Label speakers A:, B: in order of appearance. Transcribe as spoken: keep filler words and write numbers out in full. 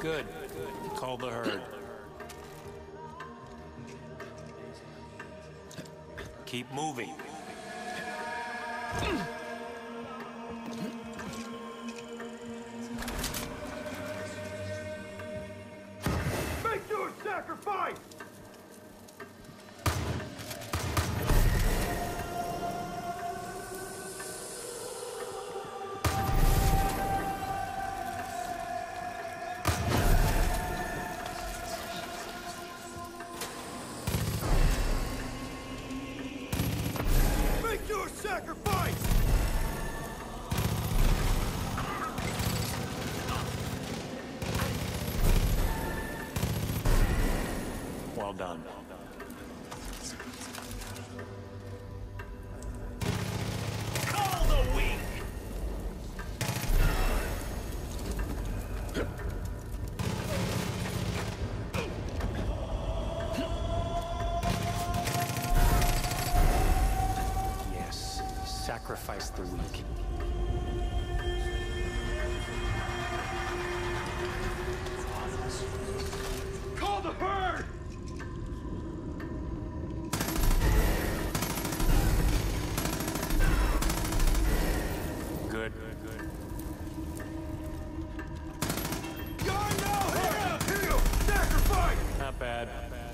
A: good. Call the herd. Keep moving.
B: Make your sacrifice! Make your sacrifice!
A: Well done.
B: Call the wing!
A: Yes, sacrifice the weak.
B: Call the herd!
A: Good, good, good.
B: You're no hero! Heal! Sacrifice!
A: Not bad. Not bad.